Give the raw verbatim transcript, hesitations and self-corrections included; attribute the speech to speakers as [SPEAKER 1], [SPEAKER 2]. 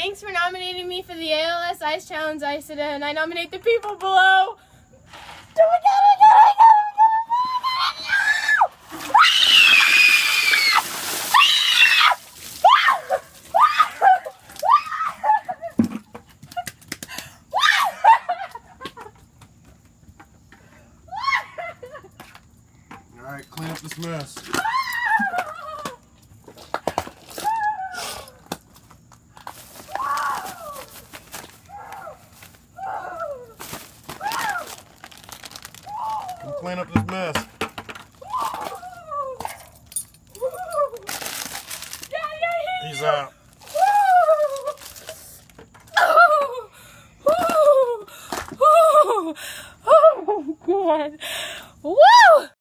[SPEAKER 1] Thanks for nominating me for the A L S Ice Challenge, Isida, and I nominate the people below. Do we get it? Do we get it?
[SPEAKER 2] All right, clean up this mess. Come clean up this mess. He's out.